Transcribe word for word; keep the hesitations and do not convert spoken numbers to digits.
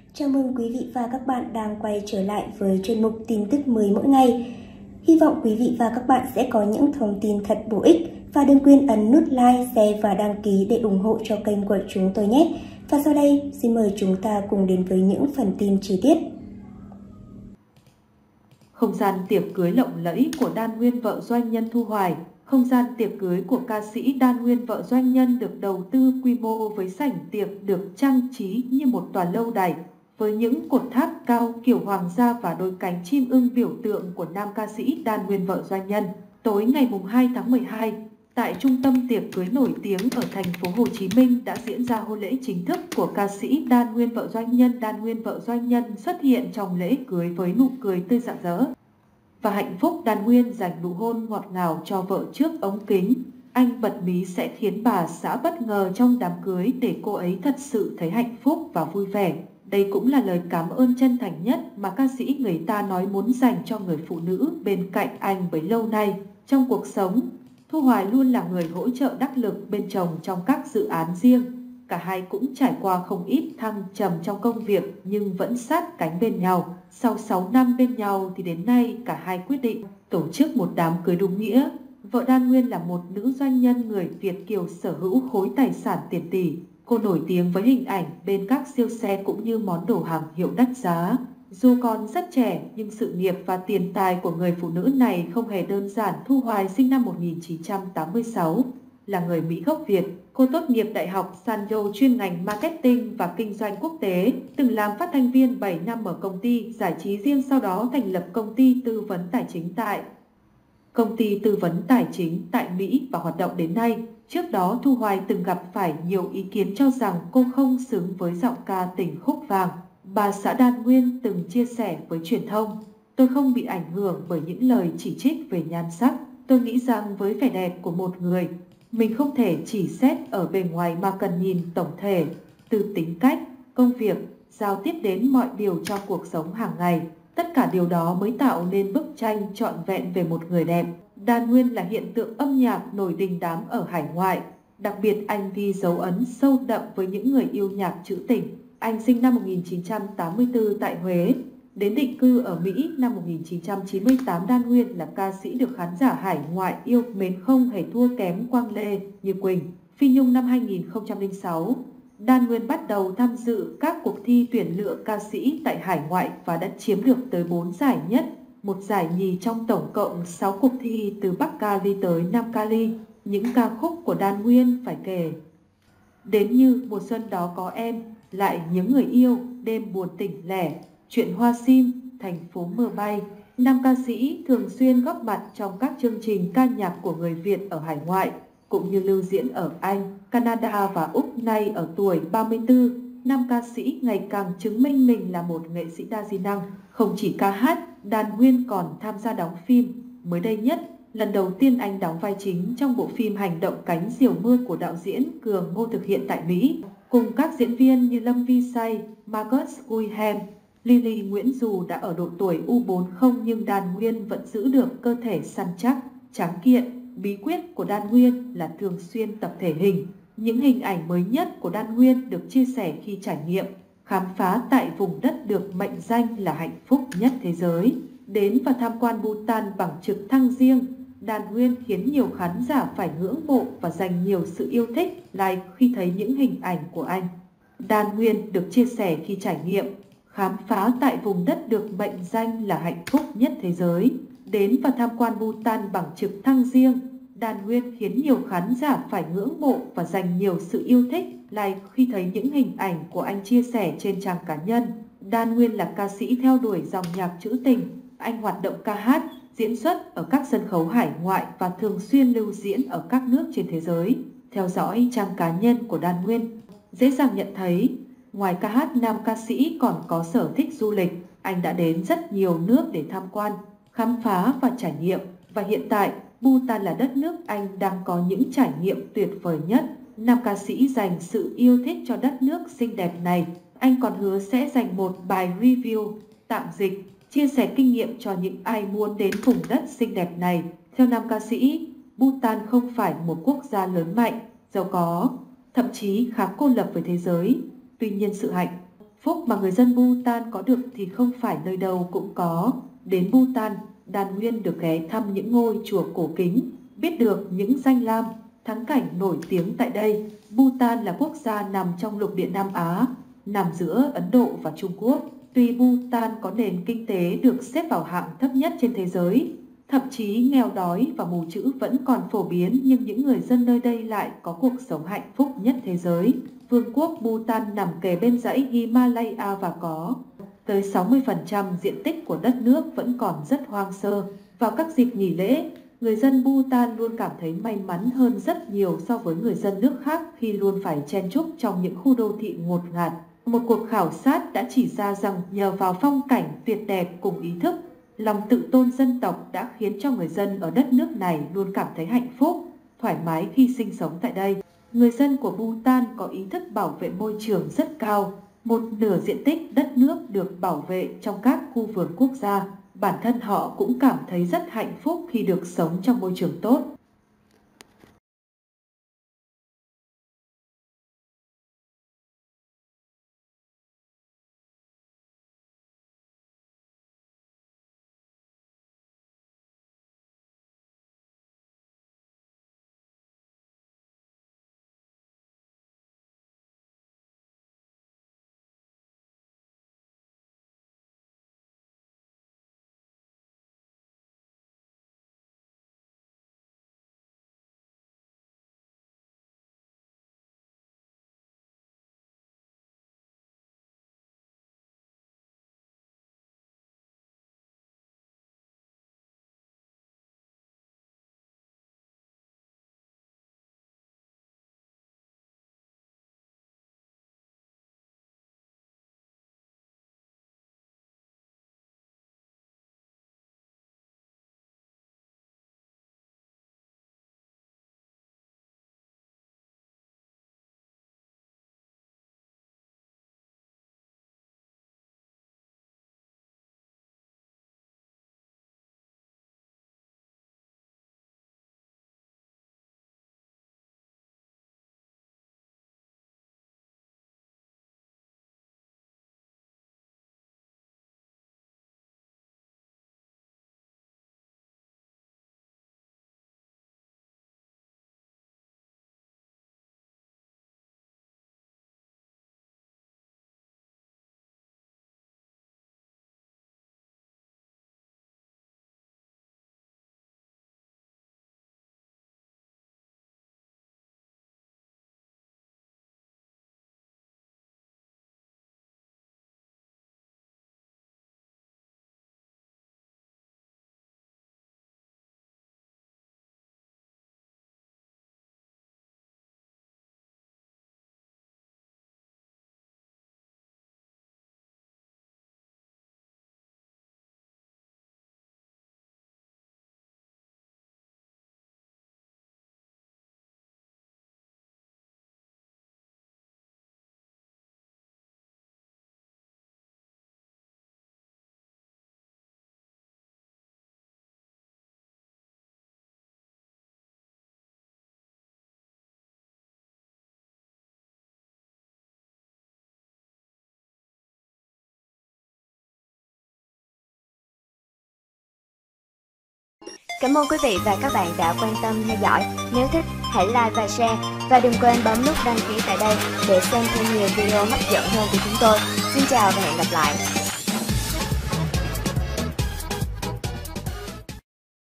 Chào mừng quý vị và các bạn đang quay trở lại với chuyên mục tin tức mới mỗi ngày. Hy vọng quý vị và các bạn sẽ có những thông tin thật bổ ích và đừng quên ấn nút like, share và đăng ký để ủng hộ cho kênh của chúng tôi nhé. Và sau đây, xin mời chúng ta cùng đến với những phần tin chi tiết. Không gian tiệc cưới lộng lẫy của Đan Nguyên vợ doanh nhân Thu Hoài. Không gian tiệc cưới của ca sĩ Đan Nguyên vợ doanh nhân được đầu tư quy mô với sảnh tiệc được trang trí như một tòa lâu đài với những cột tháp cao kiểu hoàng gia và đôi cánh chim ưng biểu tượng của nam ca sĩ Đan Nguyên vợ doanh nhân. Tối ngày hai tháng mười hai, tại trung tâm tiệc cưới nổi tiếng ở thành phố Hồ Chí Minh đã diễn ra hôn lễ chính thức của ca sĩ Đan Nguyên vợ doanh nhân. Đan Nguyên vợ doanh nhân xuất hiện trong lễ cưới với nụ cười tươi rạng rỡ và hạnh phúc. Đan Nguyên dành nụ hôn ngọt ngào cho vợ trước ống kính. Anh bật mí sẽ khiến bà xã bất ngờ trong đám cưới để cô ấy thật sự thấy hạnh phúc và vui vẻ. Đây cũng là lời cảm ơn chân thành nhất mà ca sĩ người ta nói muốn dành cho người phụ nữ bên cạnh anh bấy lâu nay. Trong cuộc sống, Thu Hoài luôn là người hỗ trợ đắc lực bên chồng trong các dự án riêng. Cả hai cũng trải qua không ít thăng trầm trong công việc nhưng vẫn sát cánh bên nhau. Sau sáu năm bên nhau thì đến nay cả hai quyết định tổ chức một đám cưới đúng nghĩa. Vợ Đan Nguyên là một nữ doanh nhân người Việt kiều sở hữu khối tài sản tiền tỷ. Cô nổi tiếng với hình ảnh bên các siêu xe cũng như món đồ hàng hiệu đắt giá. Dù còn rất trẻ nhưng sự nghiệp và tiền tài của người phụ nữ này không hề đơn giản. Thu Hoài sinh năm một nghìn chín trăm tám mươi sáu, là người Mỹ gốc Việt. Cô tốt nghiệp Đại học Sanyo chuyên ngành Marketing và Kinh doanh Quốc tế, từng làm phát thanh viên bảy năm ở công ty giải trí riêng, sau đó thành lập công ty tư vấn tài chính tại công ty tư vấn tài chính tại Mỹ và hoạt động đến nay. Trước đó, Thu Hoài từng gặp phải nhiều ý kiến cho rằng cô không xứng với giọng ca tình khúc vàng. Bà xã Đan Nguyên từng chia sẻ với truyền thông: "Tôi không bị ảnh hưởng bởi những lời chỉ trích về nhan sắc. Tôi nghĩ rằng với vẻ đẹp của một người, mình không thể chỉ xét ở bề ngoài mà cần nhìn tổng thể, từ tính cách, công việc, giao tiếp đến mọi điều trong cuộc sống hàng ngày. Tất cả điều đó mới tạo nên bức tranh trọn vẹn về một người đẹp." Đan Nguyên là hiện tượng âm nhạc nổi đình đám ở hải ngoại, đặc biệt anh ghi dấu ấn sâu đậm với những người yêu nhạc trữ tình. Anh sinh năm một nghìn chín trăm tám mươi tư tại Huế, đến định cư ở Mỹ năm một nghìn chín trăm chín mươi tám. Đan Nguyên là ca sĩ được khán giả hải ngoại yêu mến không hề thua kém Quang Lê, Như Quỳnh, Phi Nhung. Năm hai nghìn không trăm lẻ sáu, Đan Nguyên bắt đầu tham dự các cuộc thi tuyển lựa ca sĩ tại hải ngoại và đã chiếm được tới bốn giải nhất, một giải nhì trong tổng cộng sáu cuộc thi từ Bắc Cali tới Nam Cali. Những ca khúc của Đan Nguyên phải kể đến như Mùa xuân đó có em, Lại nhớ người yêu, Đêm buồn tỉnh lẻ, Chuyện hoa sim, Thành phố mưa bay. Nam ca sĩ thường xuyên góp mặt trong các chương trình ca nhạc của người Việt ở hải ngoại, cũng như lưu diễn ở Anh, Canada và Úc. Nay ở tuổi ba mươi tư, nam ca sĩ ngày càng chứng minh mình là một nghệ sĩ đa di năng. Không chỉ ca hát, Đan Nguyên còn tham gia đóng phim. Mới đây nhất, lần đầu tiên anh đóng vai chính trong bộ phim hành động Cánh diều mưa của đạo diễn Cường Ngô thực hiện tại Mỹ, cùng các diễn viên như Lâm Vi Say, Marcus Wilhelm, Lily Nguyễn. Dù đã ở độ tuổi u bốn mươi nhưng Đan Nguyên vẫn giữ được cơ thể săn chắc, tráng kiện. Bí quyết của Đan Nguyên là thường xuyên tập thể hình. Những hình ảnh mới nhất của Đan Nguyên được chia sẻ khi trải nghiệm khám phá tại vùng đất được mệnh danh là hạnh phúc nhất thế giới. Đến và tham quan Bhutan bằng trực thăng riêng, Đan Nguyên khiến nhiều khán giả phải ngưỡng mộ và dành nhiều sự yêu thích like khi thấy những hình ảnh của anh. Đan Nguyên được chia sẻ khi trải nghiệm khám phá tại vùng đất được mệnh danh là hạnh phúc nhất thế giới. Đến và tham quan Bhutan bằng trực thăng riêng, Đan Nguyên khiến nhiều khán giả phải ngưỡng mộ và dành nhiều sự yêu thích like khi thấy những hình ảnh của anh chia sẻ trên trang cá nhân. Đan Nguyên là ca sĩ theo đuổi dòng nhạc trữ tình. Anh hoạt động ca hát, diễn xuất ở các sân khấu hải ngoại và thường xuyên lưu diễn ở các nước trên thế giới. Theo dõi trang cá nhân của Đan Nguyên, dễ dàng nhận thấy, ngoài ca hát, nam ca sĩ còn có sở thích du lịch. Anh đã đến rất nhiều nước để tham quan, khám phá và trải nghiệm. Và hiện tại, Bhutan là đất nước anh đang có những trải nghiệm tuyệt vời nhất. Nam ca sĩ dành sự yêu thích cho đất nước xinh đẹp này. Anh còn hứa sẽ dành một bài review tạm dịch, chia sẻ kinh nghiệm cho những ai muốn đến vùng đất xinh đẹp này. Theo nam ca sĩ, Bhutan không phải một quốc gia lớn mạnh, giàu có, thậm chí khá cô lập với thế giới. Tuy nhiên sự hạnh phúc mà người dân Bhutan có được thì không phải nơi đâu cũng có. Đến Bhutan, Đan Nguyên được ghé thăm những ngôi chùa cổ kính, biết được những danh lam, thắng cảnh nổi tiếng tại đây. Bhutan là quốc gia nằm trong lục địa Nam Á, nằm giữa Ấn Độ và Trung Quốc. Tuy Bhutan có nền kinh tế được xếp vào hạng thấp nhất trên thế giới, thậm chí nghèo đói và mù chữ vẫn còn phổ biến, nhưng những người dân nơi đây lại có cuộc sống hạnh phúc nhất thế giới. Vương quốc Bhutan nằm kề bên dãy Himalaya và có tới sáu mươi phần trăm diện tích của đất nước vẫn còn rất hoang sơ. Vào các dịp nghỉ lễ, người dân Bhutan luôn cảm thấy may mắn hơn rất nhiều so với người dân nước khác khi luôn phải chen chúc trong những khu đô thị ngột ngạt. Một cuộc khảo sát đã chỉ ra rằng nhờ vào phong cảnh tuyệt đẹp cùng ý thức, lòng tự tôn dân tộc đã khiến cho người dân ở đất nước này luôn cảm thấy hạnh phúc, thoải mái khi sinh sống tại đây. Người dân của Bhutan có ý thức bảo vệ môi trường rất cao. Một nửa diện tích đất nước được bảo vệ trong các khu vườn quốc gia. Bản thân họ cũng cảm thấy rất hạnh phúc khi được sống trong môi trường tốt. Cảm ơn quý vị và các bạn đã quan tâm theo dõi. Nếu thích, hãy like và share. Và đừng quên bấm nút đăng ký tại đây để xem thêm nhiều video hấp dẫn hơn của chúng tôi. Xin chào và hẹn gặp lại.